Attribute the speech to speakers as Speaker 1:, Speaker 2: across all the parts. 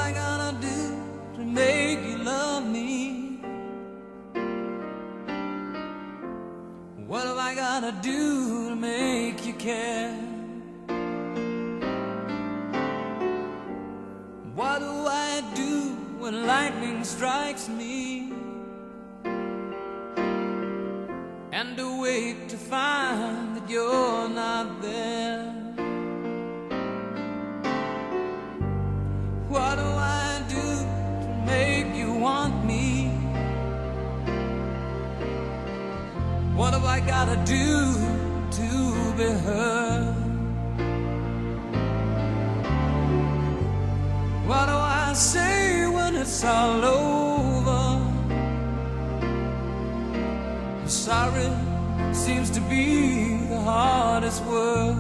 Speaker 1: I gonna do to make you love me? What have I gotta do to make you care? What do I do when lightning strikes me and awake to find that you're not there? What do I do to make you want me? What have I gotta do to be heard? What do I say when it's all over? Sorry seems to be the hardest word.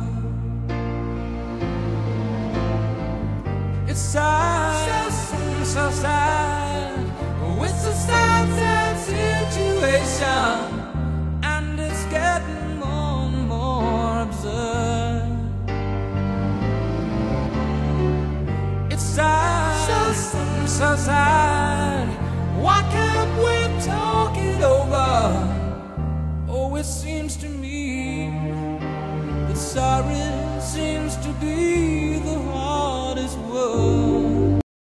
Speaker 1: It's sad, so sad.